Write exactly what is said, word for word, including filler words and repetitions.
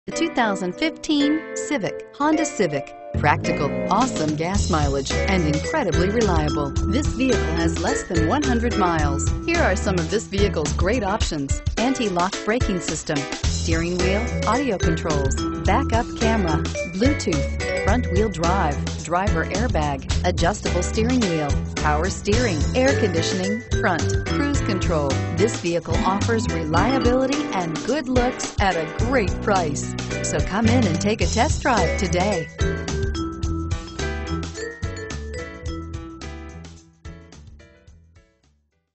The two thousand fifteen Civic, Honda Civic. Practical, awesome gas mileage, and incredibly reliable. This vehicle has less than one hundred miles. Here are some of this vehicle's great options: anti-lock braking system, steering wheel audio controls, backup camera, Bluetooth, front wheel drive, driver airbag, adjustable steering wheel, power steering, air conditioning, front, cruise control. This vehicle offers reliability and good looks at a great price. So come in and take a test drive today.